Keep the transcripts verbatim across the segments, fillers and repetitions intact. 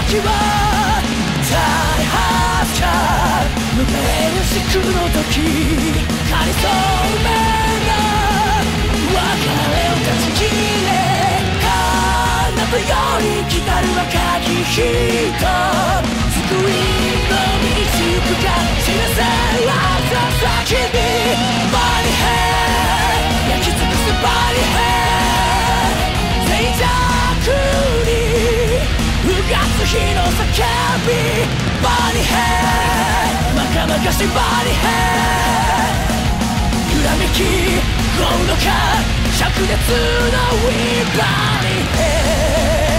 時は大発か迎えるシクの時かりそうめな別れを断ち切れ彼方より来たる若き人救いの道行くか知らせは先にバリヘ焼き尽くすバリヘ静寂にうがつ火の叫びバリヘまかまかしバリヘ揺らめきゴールドか灼熱のウィーバリヘ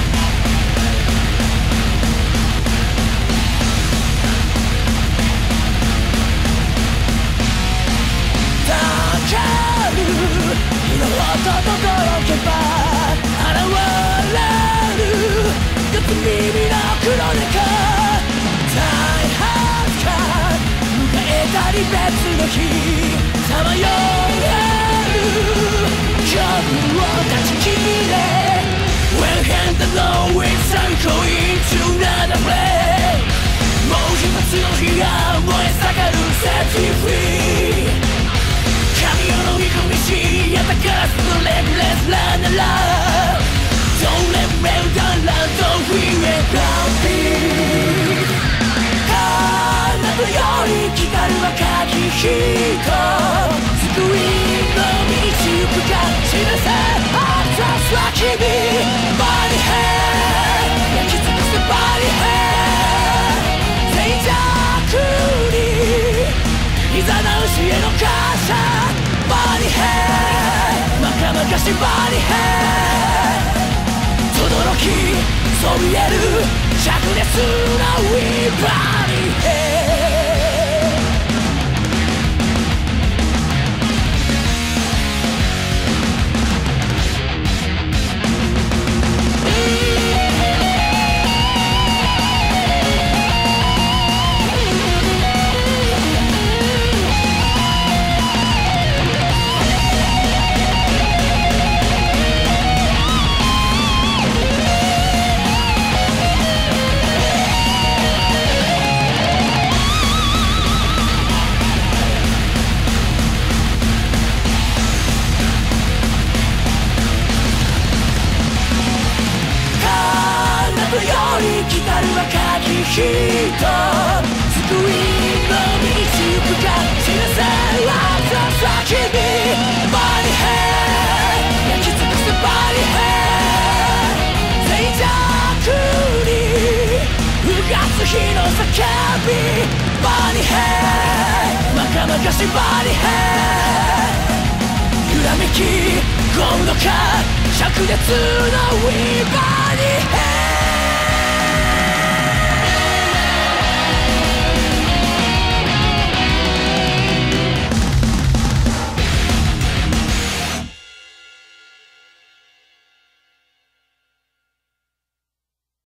火の音と届けば現れるガツ耳の黒猫大発か迎えたり別の日さまよえる恐怖を断ち切れ When hand the law is going to another place もう一つの火が燃え盛る Set me free神よの見込みしやったからすぐレグレスランナラ Don't let me down don't we went down 彼方より来たる若き人救いの道行くか知らせあった先にバリヘ焼き尽くすバリヘ静寂にいざなう死への感謝バリヘまかまかしバリヘ轟きそびえる灼熱なウィーバリヘ来たる若き人救いの道行くか知らせは先にバリヘ焼き尽くすバリヘ静寂にうがつ火の叫びバリヘまかまかしバリヘ揺らめきゴールドか灼熱のウィ